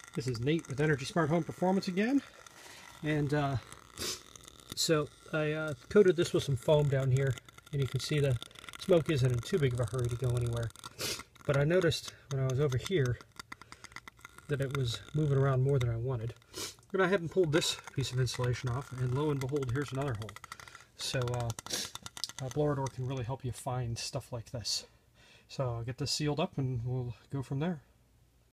This is Nate with Energy Smart Home Performance again, and so I coated this with some foam down here, and you can see the smoke isn't in too big of a hurry to go anywhere. But I noticed when I was over here that it was moving around more than I wanted. I went ahead and pulled this piece of insulation off, and lo and behold, here's another hole. So a blower door can really help you find stuff like this. So I'll get this sealed up and we'll go from there.